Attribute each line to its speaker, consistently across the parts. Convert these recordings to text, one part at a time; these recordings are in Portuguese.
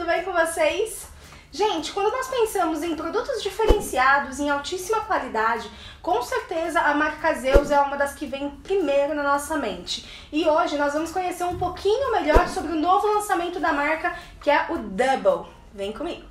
Speaker 1: tudo bem com vocês? Gente, quando nós pensamos em produtos diferenciados, em altíssima qualidade, com certeza a marca Zeus é uma das que vem primeiro na nossa mente. E hoje nós vamos conhecer um pouquinho melhor sobre o novo lançamento da marca, que é o Double. Vem comigo!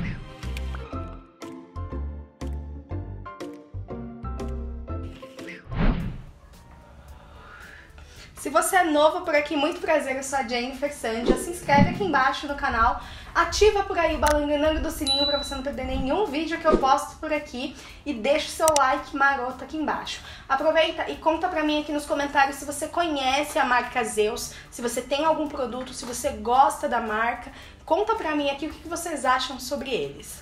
Speaker 1: Se você é novo por aqui, muito prazer, eu sou a Jennifer Sandia. Se inscreve aqui embaixo no canal, ativa por aí o balangandang do sininho para você não perder nenhum vídeo que eu posto por aqui e deixa o seu like maroto aqui embaixo. Aproveita e conta pra mim aqui nos comentários se você conhece a marca Zeus, se você tem algum produto, se você gosta da marca. Conta pra mim aqui o que vocês acham sobre eles.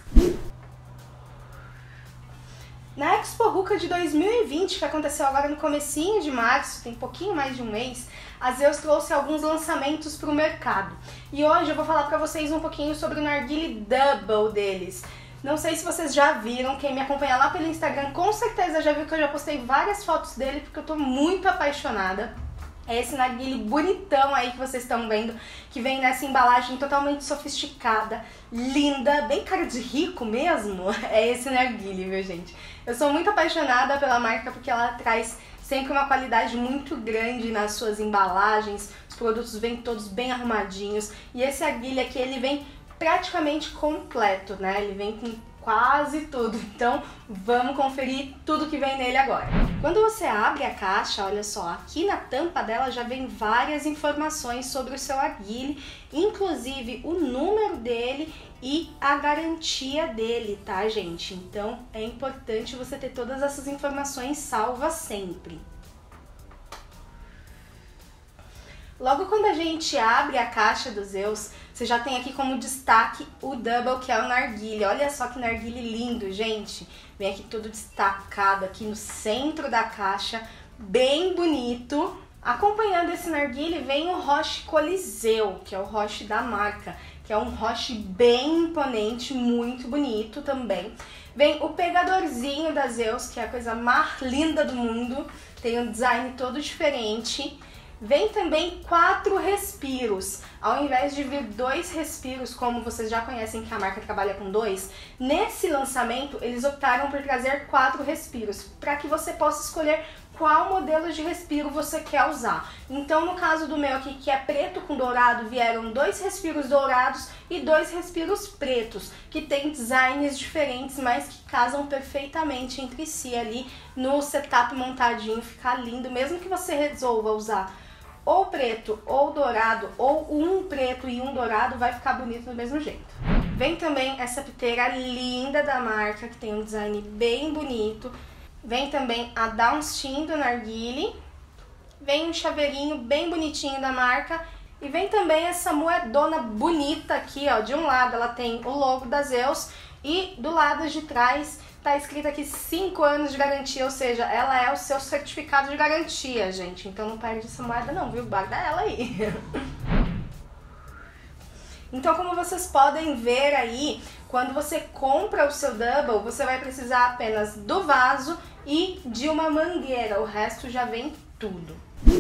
Speaker 1: Na Expo Ruka de 2020, que aconteceu agora no comecinho de março, tem pouquinho mais de um mês, a Zeus trouxe alguns lançamentos para o mercado. E hoje eu vou falar para vocês um pouquinho sobre o narguilé Double deles. Não sei se vocês já viram, quem me acompanha lá pelo Instagram com certeza já viu que eu já postei várias fotos dele, porque eu tô muito apaixonada. É esse narguilé bonitão aí que vocês estão vendo, que vem nessa embalagem totalmente sofisticada, linda, bem cara de rico mesmo. É esse narguilé, viu, gente? Eu sou muito apaixonada pela marca porque ela traz sempre uma qualidade muito grande nas suas embalagens, os produtos vêm todos bem arrumadinhos e esse narguilé aqui ele vem praticamente completo, né? Ele vem com quase tudo, então vamos conferir tudo que vem nele agora. Quando você abre a caixa, olha só, aqui na tampa dela já vem várias informações sobre o seu narguilé, inclusive o número dele e a garantia dele, tá, gente? Então é importante você ter todas essas informações salvas sempre. Logo quando a gente abre a caixa do Zeus, você já tem aqui como destaque o Double, que é o narguilé. Olha só que narguilé lindo, gente. Vem aqui todo destacado aqui no centro da caixa, bem bonito. Acompanhando esse narguilé vem o Roche Coliseu, que é o Roche da marca, que é um Roche bem imponente, muito bonito também. Vem o pegadorzinho da Zeus, que é a coisa mais linda do mundo, tem um design todo diferente. Vem também 4 respiros, ao invés de vir 2 respiros, como vocês já conhecem que a marca trabalha com 2, nesse lançamento eles optaram por trazer 4 respiros, para que você possa escolher qual modelo de respiro você quer usar. Então no caso do meu aqui, que é preto com dourado, vieram 2 respiros dourados e 2 respiros pretos, que tem designs diferentes, mas que casam perfeitamente entre si ali no setup montadinho, fica lindo, mesmo que você resolva usar ou preto ou dourado, ou um preto e um dourado, vai ficar bonito do mesmo jeito. Vem também essa piteira linda da marca, que tem um design bem bonito. Vem também a downstem do narguilé. Vem um chaveirinho bem bonitinho da marca. E vem também essa moedona bonita aqui, ó. De um lado ela tem o logo da Zeus e do lado de trás tá escrito aqui 5 anos de garantia, ou seja, ela é o seu certificado de garantia, gente. Então não perde essa moeda não, viu? Guarda ela aí. Então, como vocês podem ver aí, quando você compra o seu Double, você vai precisar apenas do vaso e de uma mangueira. O resto já vem tudo.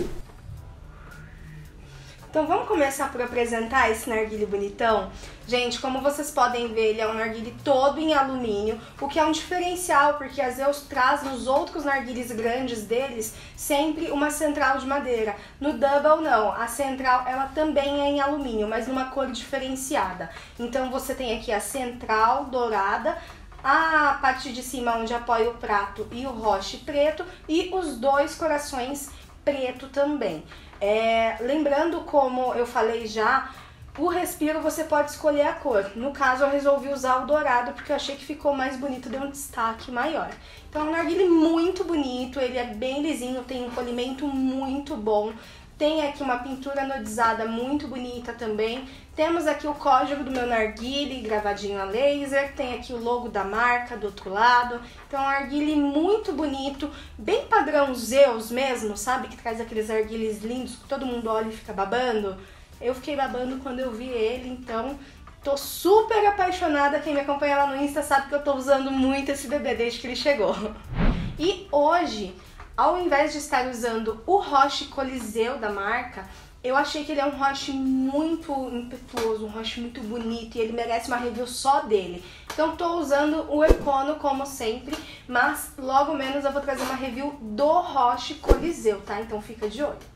Speaker 1: Então vamos começar por apresentar esse narguilé bonitão? Gente, como vocês podem ver, ele é um narguilé todo em alumínio, o que é um diferencial, porque a Zeus traz nos outros narguilés grandes deles sempre uma central de madeira. No Double não, a central ela também é em alumínio, mas numa cor diferenciada. Então você tem aqui a central dourada, a parte de cima onde apoia o prato e o roche preto e os 2 corações preto também. Lembrando, como eu falei já, o respiro você pode escolher a cor. No caso eu resolvi usar o dourado porque eu achei que ficou mais bonito, deu um destaque maior. Então é um narguilé muito bonito, ele é bem lisinho, tem um polimento muito bom. Tem aqui uma pintura anodizada muito bonita também. Temos aqui o código do meu narguilé gravadinho a laser. Tem aqui o logo da marca do outro lado. Então é um narguilé muito bonito, bem padrão Zeus mesmo, sabe? Que traz aqueles narguilés lindos que todo mundo olha e fica babando. Eu fiquei babando quando eu vi ele, então tô super apaixonada. Quem me acompanha lá no Insta sabe que eu tô usando muito esse bebê desde que ele chegou. E hoje, ao invés de estar usando o Roche Coliseu da marca, Eu achei que ele é um Roche muito impetuoso, um Roche muito bonito e ele merece uma review só dele. Então tô usando o Econo como sempre, mas logo menos eu vou trazer uma review do Roche Coliseu, tá? Então fica de olho.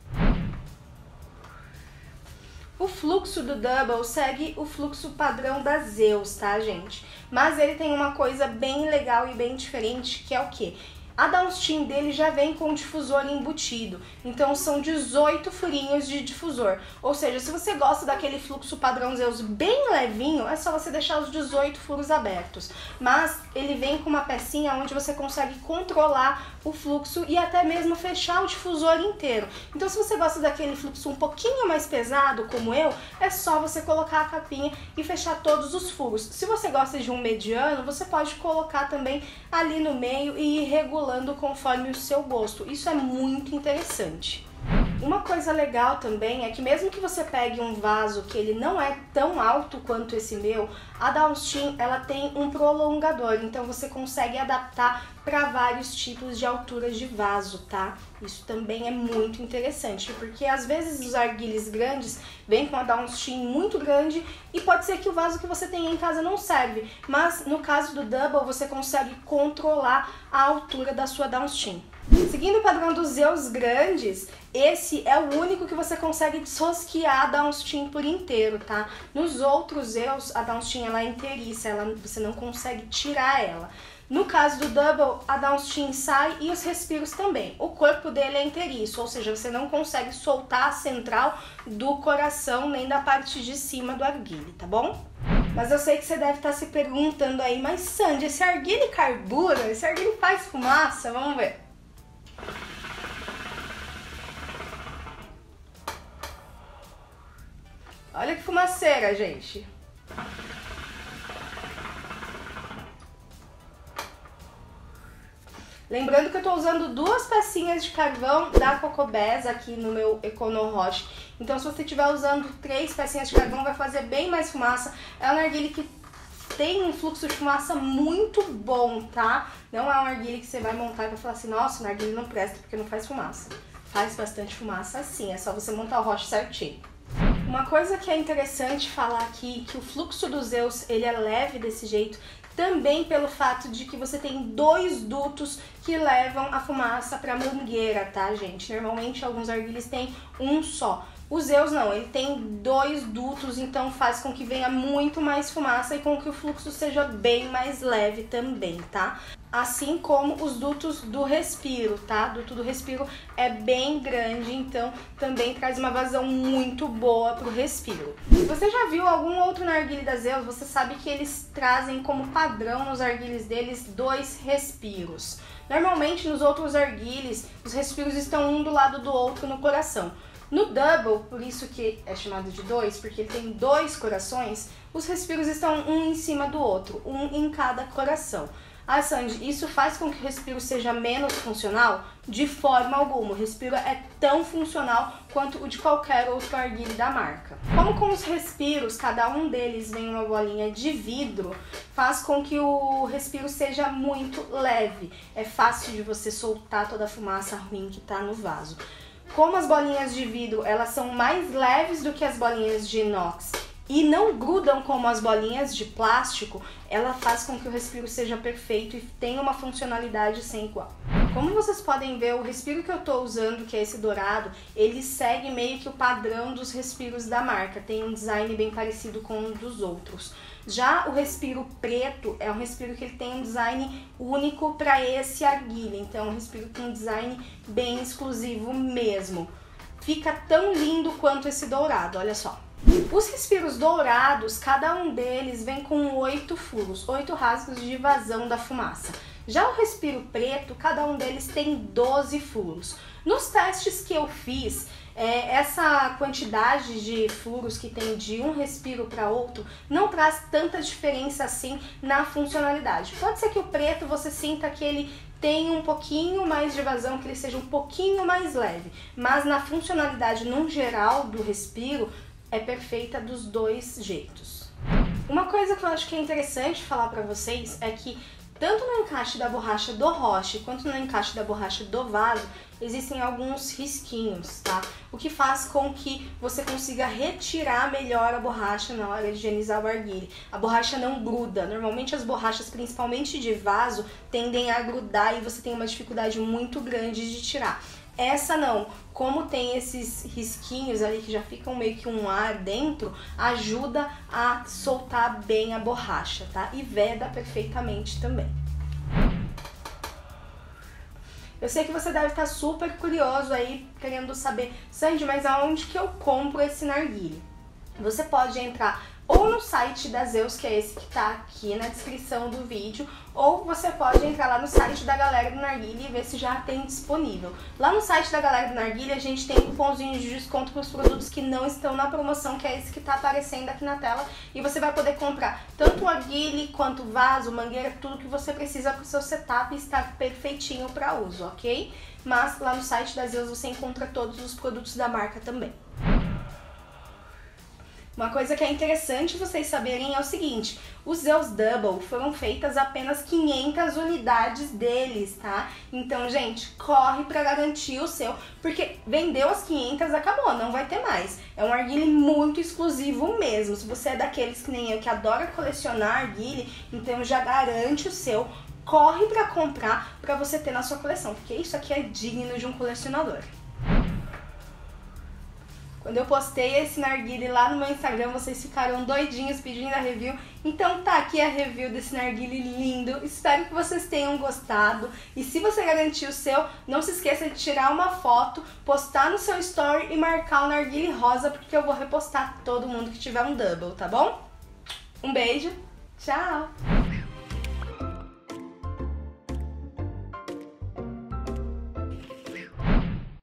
Speaker 1: O fluxo do Double segue o fluxo padrão da Zeus, tá, gente? Mas ele tem uma coisa bem legal e bem diferente, que é o quê? A downstream dele já vem com o difusor embutido, então são 18 furinhos de difusor. Ou seja, se você gosta daquele fluxo padrão Zeus bem levinho, é só você deixar os 18 furos abertos. Mas ele vem com uma pecinha onde você consegue controlar o fluxo e até mesmo fechar o difusor inteiro. Então se você gosta daquele fluxo um pouquinho mais pesado, como eu, é só você colocar a capinha e fechar todos os furos. Se você gosta de um mediano, você pode colocar também ali no meio e ir regulando conforme o seu gosto. Isso é muito interessante. Uma coisa legal também é que mesmo que você pegue um vaso que ele não é tão alto quanto esse meu, a downstream ela tem um prolongador, então você consegue adaptar para vários tipos de alturas de vaso, tá? Isso também é muito interessante, porque às vezes os arguilhos grandes vêm com a downstream muito grande e pode ser que o vaso que você tem em casa não serve, mas no caso do Double você consegue controlar a altura da sua downstream. Seguindo o padrão dos Zeus grandes, esse é o único que você consegue desrosquear a downstream por inteiro, tá? Nos outros Zeus, a downstream ela é inteiriça, você não consegue tirar ela. No caso do Double, a downstream sai e os respiros também. O corpo dele é inteiriço, ou seja, você não consegue soltar a central do coração nem da parte de cima do arguile, tá bom? Mas eu sei que você deve estar se perguntando aí, mas Sandy, esse arguile carbura? Esse arguile faz fumaça? Vamos ver. Olha que fumaceira, gente. Lembrando que eu tô usando 2 pecinhas de carvão da Cocobés aqui no meu Econo Roche. Então se você estiver usando 3 pecinhas de carvão vai fazer bem mais fumaça. É um narguilé que tem um fluxo de fumaça muito bom, tá? Não é um narguilé que você vai montar e vai falar assim, nossa, o narguilé não presta porque não faz fumaça. Faz bastante fumaça sim, é só você montar o Roche certinho. Uma coisa que é interessante falar aqui, que o fluxo dos Zeus ele é leve desse jeito, também pelo fato de que você tem 2 dutos que levam a fumaça para a mangueira, tá, gente? Normalmente alguns arguilhos têm um só. O Zeus não, ele tem 2 dutos, então faz com que venha muito mais fumaça e com que o fluxo seja bem mais leve também, tá? Assim como os dutos do respiro, tá? O duto do respiro é bem grande, então também traz uma vazão muito boa pro respiro. Se você já viu algum outro narguilé da Zeus, você sabe que eles trazem como padrão nos arguilhos deles 2 respiros. Normalmente nos outros arguilhos, os respiros estão um do lado do outro no coração. No Double, por isso que é chamado de 2, porque ele tem 2 corações, os respiros estão um em cima do outro, um em cada coração. Ah, Sandy, isso faz com que o respiro seja menos funcional? De forma alguma, o respiro é tão funcional quanto o de qualquer outro arguilé da marca. Como com os respiros, cada um deles vem uma bolinha de vidro, faz com que o respiro seja muito leve. É fácil de você soltar toda a fumaça ruim que está no vaso. Como as bolinhas de vidro elas são mais leves do que as bolinhas de inox e não grudam como as bolinhas de plástico, ela faz com que o respiro seja perfeito e tenha uma funcionalidade sem igual. Como vocês podem ver, o respiro que eu estou usando, que é esse dourado, ele segue meio que o padrão dos respiros da marca, tem um design bem parecido com um dos outros. Já o respiro preto é um respiro que ele tem um design único para esse arguilé, então é um respiro com um design bem exclusivo mesmo. Fica tão lindo quanto esse dourado, olha só. Os respiros dourados, cada um deles vem com 8 furos, 8 rasgos de vazão da fumaça. Já o respiro preto, cada um deles tem 12 furos. Nos testes que eu fiz, essa quantidade de furos que tem de um respiro para outro não traz tanta diferença assim na funcionalidade. Pode ser que o preto você sinta que ele tem um pouquinho mais de vazão, que ele seja um pouquinho mais leve, mas na funcionalidade no geral do respiro é perfeita dos 2 jeitos. Uma coisa que eu acho que é interessante falar para vocês é que tanto no encaixe da borracha do Roche quanto no encaixe da borracha do vaso, existem alguns risquinhos, tá? O que faz com que você consiga retirar melhor a borracha na hora de higienizar o arguile. A borracha não gruda. Normalmente as borrachas, principalmente de vaso, tendem a grudar e você tem uma dificuldade muito grande de tirar. Essa não, como tem esses risquinhos ali que já ficam meio que um ar dentro, ajuda a soltar bem a borracha, tá? E veda perfeitamente também. Eu sei que você deve estar super curioso aí, querendo saber, Sandy, mas aonde que eu compro esse narguilé? Você pode entrar ou no site da Zeus, que é esse que tá aqui na descrição do vídeo, ou você pode entrar lá no site da Galera do Narguilé e ver se já tem disponível. Lá no site da Galera do Narguilé a gente tem cupomzinhos de desconto para os produtos que não estão na promoção, que é esse que tá aparecendo aqui na tela, e você vai poder comprar tanto o arguile quanto o vaso, mangueira, tudo que você precisa para o seu setup estar perfeitinho para uso, ok? Mas lá no site da Zeus você encontra todos os produtos da marca também. Uma coisa que é interessante vocês saberem é o seguinte, os Zeus Double foram feitas apenas 500 unidades deles, tá? Então, gente, corre pra garantir o seu, porque vendeu as 500, acabou, não vai ter mais. É um arguile muito exclusivo mesmo. Se você é daqueles que nem eu, que adora colecionar arguile, então já garante o seu. Corre pra comprar pra você ter na sua coleção, porque isso aqui é digno de um colecionador. Quando eu postei esse narguilé lá no meu Instagram, vocês ficaram doidinhos pedindo a review. Então tá aqui a review desse narguilé lindo. Espero que vocês tenham gostado. E se você garantir o seu, não se esqueça de tirar uma foto, postar no seu story e marcar o narguilé rosa, porque eu vou repostar todo mundo que tiver um double, tá bom? Um beijo, tchau!